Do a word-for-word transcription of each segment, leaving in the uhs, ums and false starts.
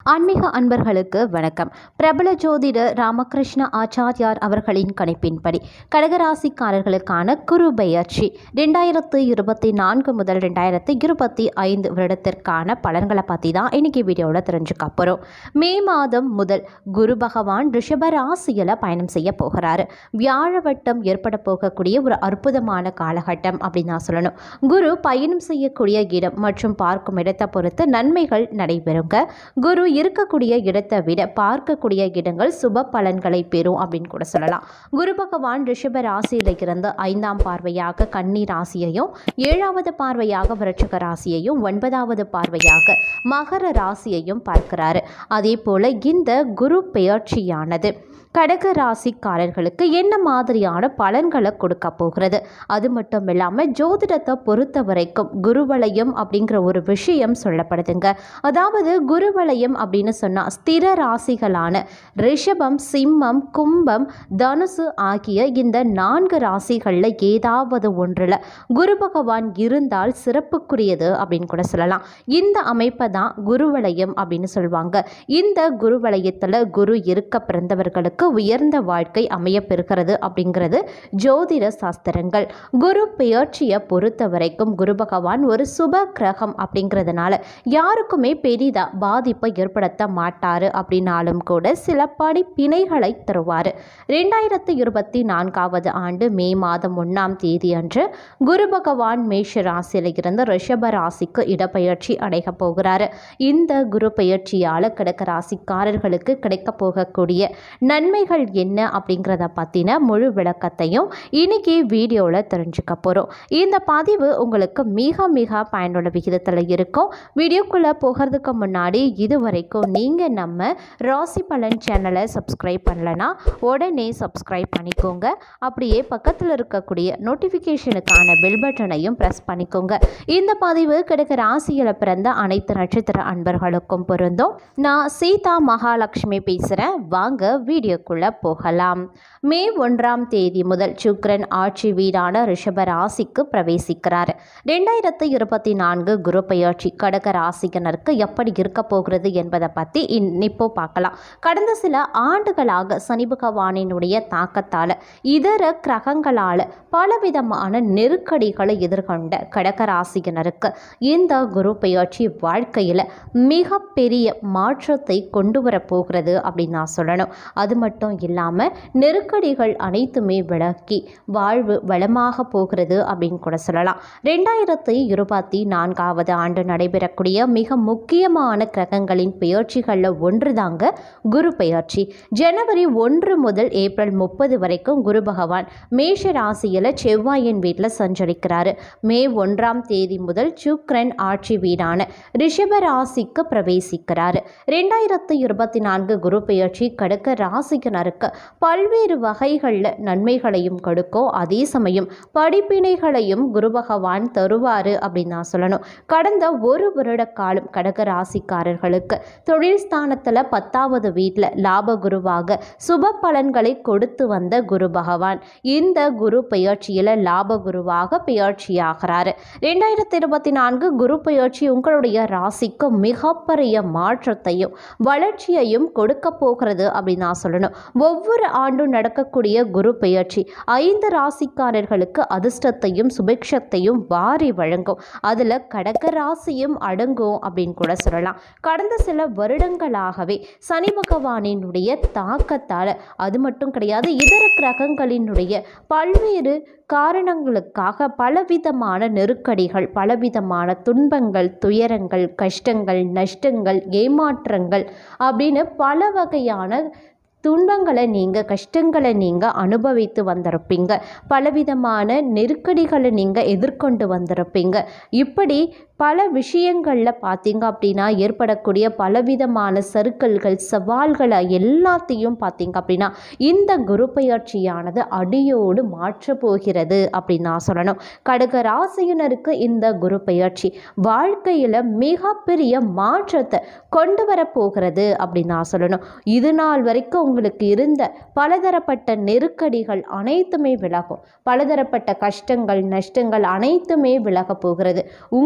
ஆன்மீக அன்பர்களுக்கு வணக்கம். பிரபல ஜோதிடர் ராமகிருஷ்ண ஆச்சாரியார் அவர்களின் கணிப்பின்படி கடகராசிக்காரர்களுக்கான குரு பெயர்ச்சி ரெண்டாயிரத்து இருபத்தி நான்கு முதல் ரெண்டாயிரத்து இருபத்தி ஐந்து வருடத்திற்கான பலன்களை பற்றி தான் இன்னைக்கு வீடியோவில் தெரிஞ்சுக்க போகிறோம். மே மாதம் முதல் குரு பகவான் ரிஷப ராசியில் பயணம் செய்ய போகிறாரு. வியாழவட்டம் ஏற்பட போகக்கூடிய ஒரு அற்புதமான காலகட்டம் அப்படின்னு தான் சொல்லணும். குரு பயணம் செய்யக்கூடிய இடம் மற்றும் பார்க்கும் இடத்தை பொறுத்து நன்மைகள் நடைபெறுங்க. குரு இருக்கக்கூடிய இடத்தை விட பார்க்கக்கூடிய இடங்கள் சுப பலன்களை பெறும் அப்படின்னு கூட சொல்லலாம். குரு பகவான் ரிஷப ராசியில் இருந்து ஐந்தாம் பார்வையாக கன்னி ராசியையும், ஏழாவது பார்வையாக விருச்சிக ராசியையும், ஒன்பதாவது பார்வையாக மகர ராசியையும் பார்க்கிறாரு. அதே போல இந்த குரு பெயர்ச்சியானது கடக ராசிக்காரர்களுக்கு என்ன மாதிரியான பலன்களை கொடுக்க போகிறது? அது மட்டும் இல்லாமல் ஜோதிடத்தை பொறுத்த வரைக்கும் குருவலயம் அப்படிங்கிற ஒரு விஷயம் சொல்லப்படுதுங்க. அதாவது குருவலயம் அப்படின்னு சொன்னால் ஸ்திர ராசிகளான ரிஷபம், சிம்மம், கும்பம், தனுசு ஆகிய இந்த நான்கு ராசிகளில் ஏதாவது ஒன்றில் குரு பகவான் இருந்தால் சிறப்புக்குரியது அப்படின்னு கூட சொல்லலாம். இந்த அமைப்பை தான் குருவலயம் அப்படின்னு சொல்லுவாங்க. இந்த குருவலயத்தில் குரு இருக்க பிறந்தவர்களுக்கு உயர்ந்த வாழ்க்கை அமைய பெறுகிறது அப்படிங்கிறது ஜோதிட சாஸ்திரங்கள். குரு பெயர்ச்சியை பொறுத்த வரைக்கும் குரு பகவான் ஒரு சுப கிரகம் அப்படிங்கிறதுனால யாருக்குமே பெரிதா பாதிப்பை ஏற்படுத்த மாட்டாரு அப்படின்னாலும் கூட சில படிப்பினைகளை தருவார். ரெண்டாயிரத்தி இருபத்தி நான்காவது ஆண்டு மே மாதம் ஒன்றாம் தேதி அன்று குரு பகவான் மேஷ ராசியில் இருந்து ரிஷப ராசிக்கு இடப்பெயர்ச்சி அடைய போகிறாரு. இந்த குரு பெயர்ச்சியால் கடக ராசிக்காரர்களுக்கு கிடைக்க போகக்கூடிய நன்மைகள் என்ன அப்படிங்கிறத பற்றின முழு விளக்கத்தையும் இன்னைக்கு வீடியோவில் தெரிஞ்சுக்க போகிறோம். இந்த பதிவு உங்களுக்கு மிக மிக பயனுள்ள விகிதத்தில் இருக்கும். வீடியோக்குள்ளே போகிறதுக்கு முன்னாடி இது வரைக்கும் நீங்கள் நம்ம ராசி பலன் சேனலை சப்ஸ்கிரைப் பண்ணலைன்னா உடனே சப்ஸ்கிரைப் பண்ணிக்கோங்க. அப்படியே பக்கத்தில் இருக்கக்கூடிய நோட்டிஃபிகேஷனுக்கான பெல் பட்டனையும் ப்ரெஸ் பண்ணிக்கோங்க. இந்த பதிவு கடக ராசியில் பிறந்த அனைத்து நட்சத்திர அன்பர்களுக்கும் பொருந்தும். நான் சீதா மகாலட்சுமி பேசுகிறேன். வாங்க வீடியோக்குள்ளே போகலாம். மே ஒன்றாம் தேதி முதல் சுக்கிரன் ஆட்சி வீடான ரிஷப ராசிக்கு பிரவேசிக்கிறார். ரெண்டாயிரத்து இருபத்தி நான்கு குரு பெயர்ச்சி கடக ராசியினருக்கு எப்படி இருக்க போகிறது என்பதை பற்றி இப்போ பார்க்கலாம். கடந்த சில ஆண்டுகளாக சனி பகவானினுடைய தாக்கத்தால் இதர கிரகங்களால் பலவிதமான நெருக்கடிகளை எதிர்கொண்ட கடக ராசியினருக்கு இந்த குரு பெயர்ச்சி வாழ்க்கையில் மிகப்பெரிய மாற்றத்தை கொண்டு வரப்போகிறது அப்படின்னு நான் சொல்லணும். அது மட்டும் இல்லாமல் நெருக்கடிகள் அனைத்துமே விலக்கி வாழ்வு வளமாக போகிறது அப்படின்னு கூட சொல்லலாம். ரெண்டாயிரத்தி இருபத்தி நான்காவது ஆண்டு நடைபெறக்கூடிய மிக முக்கியமான கிரகங்களின் பெயர்ச்சிகளில் ஒன்று தாங்க குரு பெயர்ச்சி. ஜனவரி ஒன்று முதல் ஏப்ரல் முப்பது வரைக்கும் குரு பகவான் மேஷ ராசியில் செவ்வாயின் வீட்டில் சஞ்சரிக்கிறாரு. மே ஒன்றாம் தேதி முதல் சுக்கிரன் ஆட்சி வீடான ரிஷப ராசிக்கு பிரவேசிக்கிறாரு. ரெண்டாயிரத்தி இருபத்தி நான்கு குரு பெயர்ச்சி கடக ராசியினருக்கு பல்வேறு வகைகளில் நன்மைகளையும் கொடுக்கும். அதே சமயம் படிப்பினைகளையும் குரு பகவான் தருவார் அப்படின்னு நான் சொல்லணும். கடந்த ஒரு வருட காலம் கடக ராசிக்காரர்களுக்கு தொழில் ஸ்தானத்தில் பத்தாவது வீட்டில் லாப குருவாக சுப பலன்களை கொடுத்து வந்த குரு பகவான் இந்த குரு பெயர்ச்சியில் லாப குருவாக பெயர்ச்சியாகிறாரு. ரெண்டாயிரத்தி இருபத்தி நான்கு குரு பெயர்ச்சி உங்களுடைய ராசிக்கு மிகப்பெரிய மாற்றத்தையும் வளர்ச்சியையும் கொடுக்க போகிறது அப்படின்னு நான் சொல்லணும். ஒவ்வொரு ஆண்டும் நடக்கக்கூடிய குரு பெயர்ச்சி ஐந்து ராசிக்காரர்களுக்கு அதிர்ஷ்டத்தையும் சுபிக்ஷத்தையும் வாரி வழங்கும். அதில் கடக ராசியும் அடங்கும் அப்படின்னு கூட சொல்லலாம். கடந்த சில வருடங்களாகவே சனி பகவானினுடைய தாக்கத்தால் அது மட்டும் கிடையாது, இதர கிரகங்களினுடைய பல்வேறு காரணங்களுக்காக பலவிதமான நெருக்கடிகள், பலவிதமான துன்பங்கள், துயரங்கள், கஷ்டங்கள், நஷ்டங்கள், ஏமாற்றங்கள் அப்படின்னு பல வகையான துன்பங்களை நீங்கள் கஷ்டங்களை நீங்கள் அனுபவித்து வந்திருப்பீங்க. பலவிதமான நெருக்கடிகளை நீங்கள் எதிர்கொண்டு வந்திருப்பீங்க. இப்படி பல விஷயங்களில் பார்த்தீங்க அப்படின்னா ஏற்படக்கூடிய பலவிதமான சறுக்கல்கள், சவால்களை எல்லாத்தையும் பார்த்தீங்க அப்படின்னா இந்த குரு பெயர்ச்சியானது அடியோடு மாற்ற போகிறது அப்படின்னு நான் சொல்லணும். கடக ராசியினருக்கு இந்த குரு பெயர்ச்சி வாழ்க்கையில் மிகப்பெரிய மாற்றத்தை கொண்டு வரப்போகிறது அப்படின்னு நான் சொல்லணும். இது நாள் வரைக்கும் உங்களுக்கு இருந்த பலதரப்பட்ட நெருக்கடிகள் அனைத்துமே விலகும். பலதரப்பட்ட கஷ்டங்கள், நஷ்டங்கள் அனைத்துமே விலக போகிறது. உங்களுடைய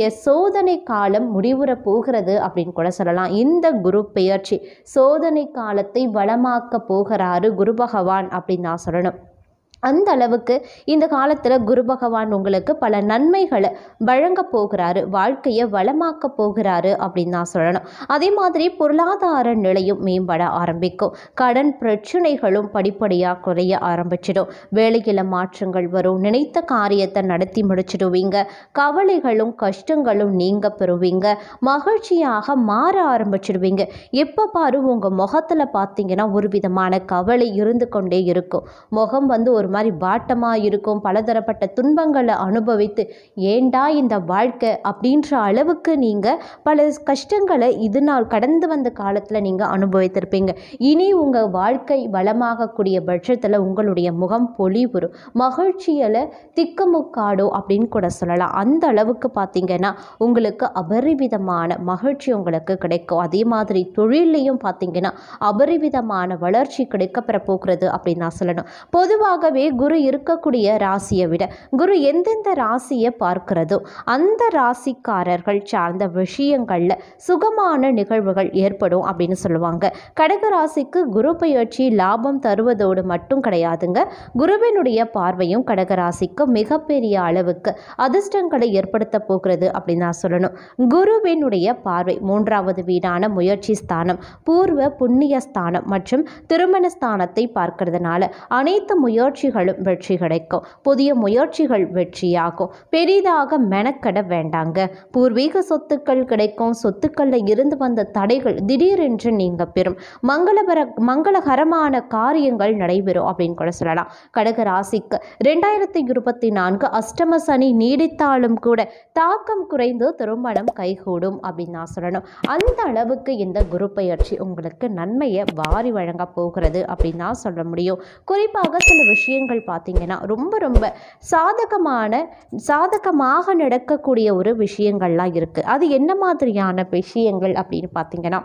சோதனை காலம் முடிவுற போகிறது அப்படின்னு கூட சொல்லலாம். இந்த குரு பெயர்ச்சி சோதனை காலத்தை வளமாக்க போகிறாரு குரு பகவான் அப்படின்னு நான் சொல்லணும். அந்த அளவுக்கு இந்த காலத்தில் குரு பகவான் உங்களுக்கு பல நன்மைகளை வழங்க போகிறாரு, வாழ்க்கையை வளமாக்க போகிறாரு அப்படின்னு நான் சொல்லணும். அதே மாதிரி பொருளாதார நிலையும் மேம்பட ஆரம்பிக்கும். கடன் பிரச்சனைகளும் படிப்படியாக குறைய ஆரம்பிச்சிடும். வேலையில் மாற்றங்கள் வரும். நினைத்த காரியத்தை நடத்தி முடிச்சிடுவீங்க. கவலைகளும் கஷ்டங்களும் நீங்க பெறுவீங்க. மகிழ்ச்சியாக மாற ஆரம்பிச்சிடுவீங்க. எப்போ பாரு உங்கள் முகத்தில் பார்த்தீங்கன்னா ஒரு விதமான கவலை இருந்து கொண்டே இருக்கும். முகம் வந்து ஒரு மாதிரி வாட்டமாக இருக்கும். பலதரப்பட்ட துன்பங்களை அனுபவித்து ஏண்டா இந்த வாழ்க்கை அப்படின்ற அளவுக்கு நீங்கள் பல கஷ்டங்களை இது நாள் கடந்து வந்த காலத்தில் நீங்கள் அனுபவித்திருப்பீங்க. இனி உங்கள் வாழ்க்கை வளமாகக்கூடிய பட்சத்தில் உங்களுடைய முகம் பொலிவுறும். மகிழ்ச்சியில் திக்குமுக்காடும் அப்படின்னு கூட சொல்லலாம். அந்த அளவுக்கு பார்த்தீங்கன்னா உங்களுக்கு அபரிவிதமான மகிழ்ச்சி உங்களுக்கு கிடைக்கும். அதே மாதிரி தொழிலையும் பார்த்தீங்கன்னா அபரிவிதமான வளர்ச்சி கிடைக்கப்பெற போகிறது அப்படின்னு நான் சொல்லணும். பொதுவாகவே குரு இருக்கக்கூடிய ராசியை விட குரு எந்தெந்த ராசியை பார்க்கிறதோ அந்த ராசிக்காரர்கள் சார்ந்த விஷயங்கள்ல சுகமான நிகழ்வுகள் ஏற்படும் அப்படின்னு சொல்லுவாங்க. கடக ராசிக்கு குரு பெயர்ச்சி லாபம் தருவதோடு மட்டும் கிடையாதுங்க. குருவினுடைய பார்வையும் கடக ராசிக்கு மிகப்பெரிய அளவுக்கு அதிர்ஷ்டங்களை ஏற்படுத்த போகிறது அப்படின்னு நான் சொல்லணும். குருவினுடைய பார்வை மூன்றாவது வீடான முயற்சி ஸ்தானம், பூர்வ புண்ணிய ஸ்தானம் மற்றும் திருமண ஸ்தானத்தை பார்க்கிறதுனால அனைத்து முயற்சிகளும் வெற்றி கிடைக்கும். புதிய முயற்சிகள் வெற்றியாகும். பெரிதாக மெனக்கட வேண்டாங்க. பூர்வீக சொத்துக்கள் கிடைக்கும். சொத்துக்களில் இருந்து வந்த தடைகள் திடீரென்று நீங்க பெறும். மங்களபர மங்களகரமான காரியங்கள் நடைபெறும் அப்படின்னு கூட சொல்லலாம். கடக ராசிக்கு ரெண்டாயிரத்தி இருபத்தி நான்கு அஷ்டம சனி நீடித்தாலும் கூட தாக்கம் குறைந்து திருமணம் கைகூடும் அப்படின்னு நான் சொல்லணும். அந்த அளவுக்கு இந்த குரு பெயர்ச்சி உங்களுக்கு நன்மையை வாரி வழங்க போகிறது அப்படின்னு நான் சொல்ல முடியும். குறிப்பாக சில விஷயங்கள் பார்த்தீங்கன்னா ரொம்ப ரொம்ப சாதகமான சாதகமாக நடக்கக்கூடிய ஒரு விஷயங்கள்லாம் இருக்குது. அது என்ன மாதிரியான விஷயங்கள் அப்படின்னு பார்த்தீங்கன்னா,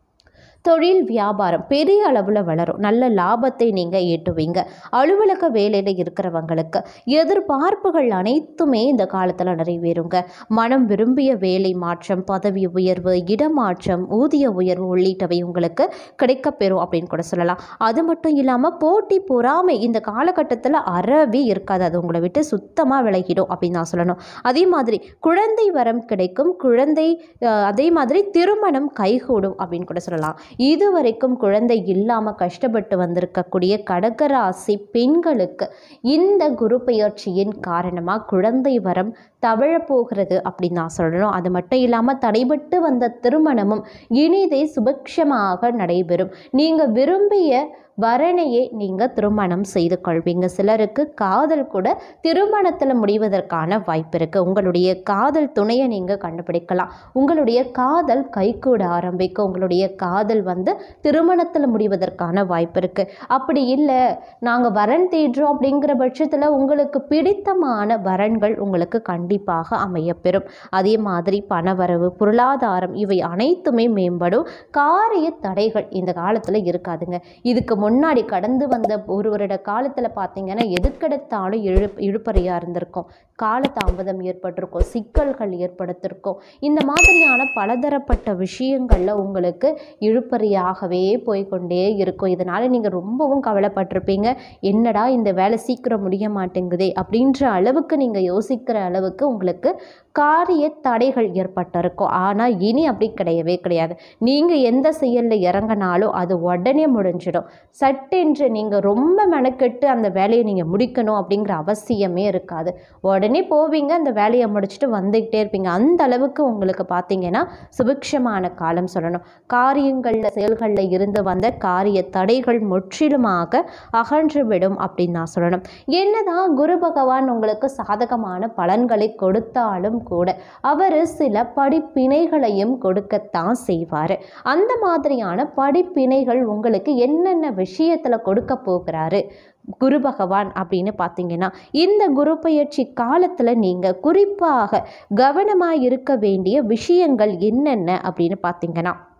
தொழில் வியாபாரம் பெரிய அளவில் வளரும். நல்ல லாபத்தை நீங்கள் ஈட்டுவீங்க. அலுவலக வேலையில் இருக்கிறவங்களுக்கு எதிர்பார்ப்புகள் அனைத்துமே இந்த காலத்தில் நிறைவேறுங்க. மனம் விரும்பிய வேலை மாற்றம், பதவி உயர்வு, இடமாற்றம், ஊதிய உயர்வு உள்ளிட்டவை உங்களுக்கு கிடைக்கப்பெறும் அப்படின்னு கூட சொல்லலாம். அது மட்டும் இல்லாமல் போட்டி பொறாமை இந்த காலகட்டத்தில் அறவே இருக்காது. அது உங்களை விட்டு சுத்தமாக விலகிடும் அப்படின்னு நான் சொல்லணும். அதே மாதிரி குழந்தை வரம் கிடைக்கும். குழந்தை அதே மாதிரி திருமணம் கைகூடும் அப்படின்னு கூட சொல்லலாம். இதுவரைக்கும் குழந்தை இல்லாமல் கஷ்டப்பட்டு வந்திருக்கக்கூடிய கடகராசி பெண்களுக்கு இந்த குரு பெயர்ச்சியின் காரணமாக குழந்தை வரம் தவழப்போகிறது அப்படின்னு நான் சொல்லணும். அது மட்டும் இல்லாமல் தடைபட்டு வந்த திருமணமும் இனிதே சுபக்ஷமாக நடைபெறும். நீங்கள் விரும்பிய வரனையே நீங்கள் திருமணம் செய்து கொள்வீங்க. சிலருக்கு காதல் கூட திருமணத்தில் முடிவதற்கான வாய்ப்பு இருக்குது. உங்களுடைய காதல் துணையை நீங்கள் கண்டுபிடிக்கலாம். உங்களுடைய காதல் கைகூட ஆரம்பிக்கும். உங்களுடைய காதல் வந்து திருமணத்தில் முடிவதற்கான வாய்ப்பு இருக்குது. அப்படி இல்லை நாங்கள் வரன் தேடுறோம் அப்படிங்கிற பட்சத்தில் உங்களுக்கு பிடித்தமான வரன்கள் உங்களுக்கு கண்டிப்பாக அமையப்பெறும். அதே மாதிரி பணவரவு, பொருளாதாரம் இவை அனைத்துமே மேம்படும். காரிய தடைகள் இந்த காலத்தில் இருக்காதுங்க. இதுக்கு முன்னாடி கடந்து வந்த ஒரு வருட காலத்தில் பார்த்தீங்கன்னா எதுக்கெடுத்தாலும் இழு இழுப்பறையாக இருந்திருக்கும். காலதாமதம் ஏற்பட்டிருக்கும். சிக்கல்கள் ஏற்படுத்திருக்கும். இந்த மாதிரியான பலதரப்பட்ட விஷயங்களில் உங்களுக்கு இழுப்பறியாகவே போய்கொண்டே இருக்கும். இதனால் நீங்கள் ரொம்பவும் கவலைப்பட்டிருப்பீங்க. என்னடா இந்த வேலை சீக்கிரம் முடிய மாட்டேங்குதே அப்படின்ற அளவுக்கு நீங்கள் யோசிக்கிற அளவுக்கு உங்களுக்கு காரிய தடைகள் ஏற்பட்டிருக்கும். ஆனால் இனி அப்படி கிடையவே கிடையாது. நீங்கள் எந்த செயலில் இறங்கினாலும் அது உடனே முடிஞ்சிடும். சட்டென்று நீங்கள் ரொம்ப மெனக்கெட்டு அந்த வேலையை நீங்கள் முடிக்கணும் அப்படிங்கிற அவசியமே இருக்காது. உடனே போவீங்க, அந்த வேலையை முடிச்சுட்டு வந்துக்கிட்டே இருப்பீங்க. அந்த அளவுக்கு உங்களுக்கு பார்த்தீங்கன்னா சுபிக்ஷமான காலம் சொல்லணும். காரியங்களில் செயல்களில் இருந்து வந்த காரிய தடைகள் முற்றிலுமாக அகன்றுவிடும் அப்படின்னு நான் சொல்லணும். என்னதான் குரு பகவான் உங்களுக்கு சாதகமான பலன்களை கொடுத்தாலும் கூட அவர் சில படிப்பினைகளையும் கொடுக்கத்தான் செய்வார். அந்த மாதிரியான படிப்பினைகள் உங்களுக்கு என்னென்ன விஷயத்தில் கொடுக்க போகிறாரு குரு பகவான் அப்படின்னு பார்த்தீங்கன்னா, இந்த குரு பெயர்ச்சி காலத்தில் நீங்கள் குறிப்பாக கவனமாக இருக்க வேண்டிய விஷயங்கள் என்னென்ன அப்படின்னு பார்த்தீங்கன்னா,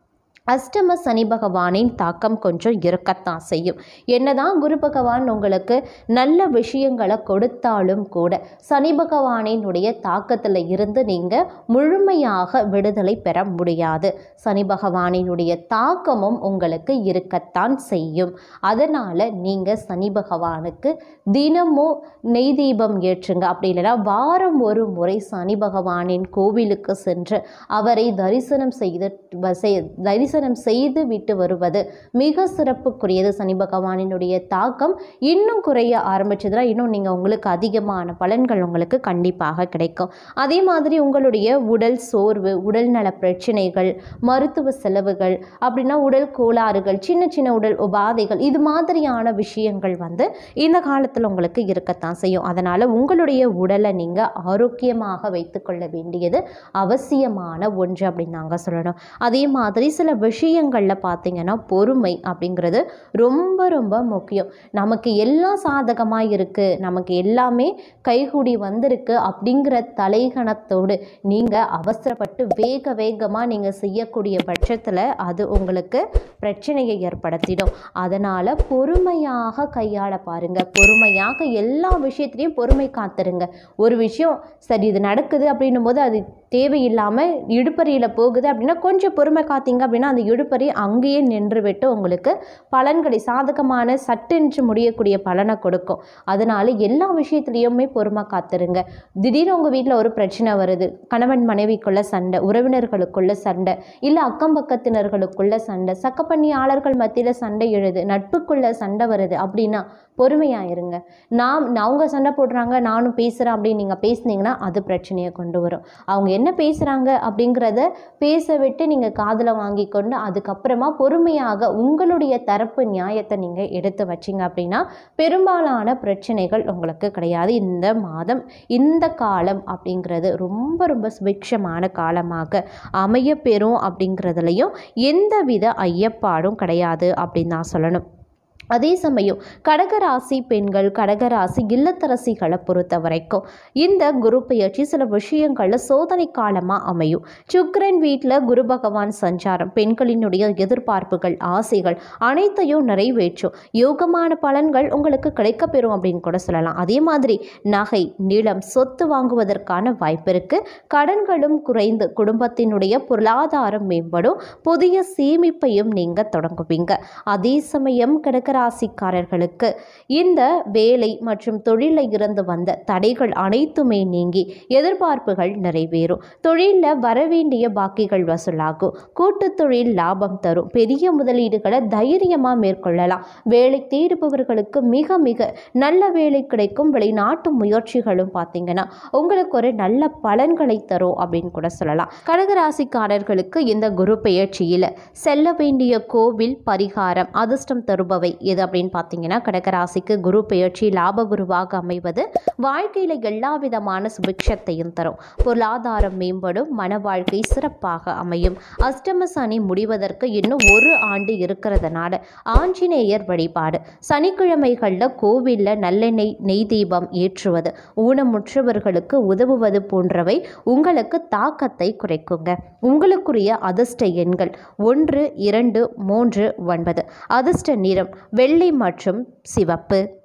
அஷ்டம சனி பகவானின் தாக்கம் கொஞ்சம் இருக்கத்தான் செய்யும். என்னதான் குரு பகவான் உங்களுக்கு நல்ல விஷயங்களை கொடுத்தாலும் கூட சனி பகவானினுடைய தாக்கத்தில் இருந்து நீங்கள் முழுமையாக விடுதலை பெற முடியாது. சனி பகவானினுடைய தாக்கமும் உங்களுக்கு இருக்கத்தான் செய்யும். அதனால் நீங்கள் சனி பகவானுக்கு தினமும் நெய் தீபம் ஏற்றுங்க. அப்படி இல்லைன்னா வாரம் ஒரு முறை சனி பகவானின் கோவிலுக்கு சென்று அவரை தரிசனம் செய்து தரிசனம் செய்து விட்டு வருவது மிக சிறப்புக்குரியது. சனி பகவானினுடைய தாக்கம் இன்னும் குறைய ஆரம்பிச்சதுனா இன்னும் நீங்கள் உங்களுக்கு அதிகமான பலன்கள் உங்களுக்கு கண்டிப்பாக கிடைக்கும். அதே மாதிரி உங்களுடைய உடல் சோர்வு, உடல் நல பிரச்சனைகள், மருத்துவ செலவுகள், அப்படின்னா உடல் கோளாறுகள், சின்ன சின்ன உடல் உபாதைகள், இது மாதிரியான விஷயங்கள் வந்து இந்த காலத்தில் உங்களுக்கு இருக்கத்தான் செய்யும். அதனால் உங்களுடைய உடலை நீங்கள் ஆரோக்கியமாக வைத்துக்கொள்ள வேண்டியது அவசியமான ஒன்று அப்படின்னு நாங்கள் சொல்லணும். அதே மாதிரி சில விஷயங்களில் பார்த்தீங்கன்னா பொறுமை அப்படிங்கிறது ரொம்ப ரொம்ப முக்கியம். நமக்கு எல்லாம் சாதகமாக இருக்குது, நமக்கு எல்லாமே கைகூடி வந்திருக்கு அப்படிங்கிற தலைகணத்தோடு நீங்கள் அவசரப்பட்டு வேக வேகமாக நீங்கள் செய்யக்கூடிய பட்சத்தில் அது உங்களுக்கு பிரச்சனையை ஏற்படுத்திடும். அதனால் பொறுமையாக கையாள பாருங்கள். பொறுமையாக எல்லா விஷயத்துலையும் பொறுமை காத்துருங்க. ஒரு விஷயம் சரி இது நடக்குது அப்படின்னும் போது அது தேவையில்லாமல் இடுப்பறியில் போகுது அப்படின்னா கொஞ்சம் பொறுமை காத்தீங்க அப்படின்னா அந்த இடுப்பறி அங்கேயே நின்று விட்டு உங்களுக்கு பலன்களை சாதகமான சட்டென்று முடியக்கூடிய பலனை கொடுக்கும். அதனால் எல்லா விஷயத்துலேயுமே பொறுமை காத்துருங்க. திடீர்னு உங்கள் வீட்டில் ஒரு பிரச்சனை வருது, கணவன் மனைவிக்குள்ள சண்டை, உறவினர்களுக்குள்ள சண்டை, இல்லை அக்கம் பக்கத்தினர்களுக்குள்ள சண்டை, சக்கப்பண்ணியாளர்கள் மத்தியில் சண்டை எழுது, நட்புக்குள்ள சண்டை வருது அப்படின்னா பொறுமையாயிருங்க. நாம் அவங்க சண்டை போடுறாங்க நானும் பேசுகிறேன் அப்படின்னு நீங்கள் பேசுனீங்கன்னா அது பிரச்சனையை கொண்டு வரும். அவங்க என்ன பேசுகிறாங்க அப்படிங்கிறத பேச விட்டு நீங்கள் காதில் வாங்கி கொண்டு அதுக்கப்புறமா பொறுமையாக உங்களுடைய தரப்பு நியாயத்தை நீங்கள் எடுத்து வச்சிங்க அப்படின்னா பெரும்பாலான பிரச்சனைகள் உங்களுக்கு கிடையாது. இந்த மாதம் இந்த காலம் அப்படிங்கிறது ரொம்ப ரொம்ப சுபிக்ஷமான காலமாக அமைய பெறும் அப்படிங்கிறதுலையும் எந்தவித ஐயப்பாடும் கிடையாது அப்படின்னு நான் சொல்லணும். அதே சமயம் கடகராசி பெண்கள், கடகராசி இல்லத்தரசிகளை பொறுத்த வரைக்கும் இந்த குரு பெயர்ச்சி சில விஷயங்களில் சோதனை காலமாக அமையும். சுக்கிரன் வீட்டில் குரு பகவான் சஞ்சாரம் பெண்களினுடைய எதிர்பார்ப்புகள், ஆசைகள் அனைத்தையும் நிறைவேற்றும். யோகமான பலன்கள் உங்களுக்கு கிடைக்கப்பெறும் அப்படின்னு கூட சொல்லலாம். அதே மாதிரி நகை, நிலம், சொத்து வாங்குவதற்கான வாய்ப்பு இருக்குது. கடன்களும் குறைந்து குடும்பத்தினுடைய பொருளாதாரம் மேம்படும். புதிய சேமிப்பையும் நீங்கள் தொடங்குவீங்க. அதே சமயம் கடக ராசிக்காரர்களுக்கு இந்த வேலை மற்றும் தொழிலில் இருந்து வந்த தடைகள் அனைத்துமே நீங்கி எதிர்பார்ப்புகள் நிறைவேறும். தொழிலில் வரவேண்டிய பாக்கிகள் வசூலாகும். கூட்டு தொழில் லாபம் தரும். பெரிய முதலீடுகளை தைரியமாக மேற்கொள்ளலாம். வேலை தேடுபவர்களுக்கு மிக மிக நல்ல வேலை கிடைக்கும். வெளிநாட்டு முயற்சிகளும் பார்த்தீங்கன்னா உங்களுக்கு ஒரு நல்ல பலன்களை தரும் அப்படின்னு கூட சொல்லலாம். கடகராசிக்காரர்களுக்கு இந்த குரு பெயர்ச்சியில் செல்ல வேண்டிய கோவில் பரிகாரம், அதிர்ஷ்டம் தருபவை எது அப்படின்னு பார்த்தீங்கன்னா கடகராசிக்கு குரு பெயர்ச்சி லாப குருவாக அமைவது வாழ்க்கையில் எல்லா விதமான சுபிக்ஷத்தையும் தரும். பொருளாதாரம் மேம்படும். மன வாழ்க்கை சிறப்பாக அமையும். அஷ்டம சனி முடிவதற்கு இன்னும் ஒரு ஆண்டு இருக்கிறதுனால ஆஞ்சநேயர் வழிபாடு, சனிக்கிழமைகளில் கோவிலில் நல்லெண்ணெய் நெய் தீபம் ஏற்றுவது, ஊனமுற்றவர்களுக்கு உதவுவது போன்றவை உங்களுக்கு தாக்கத்தை குறைக்குங்க. உங்களுக்குரிய அதிர்ஷ்ட எண்கள் ஒன்று, இரண்டு, மூன்று, ஒன்பது. அதிர்ஷ்ட நிறம் வெள்ளை மற்றும் சிவப்பு.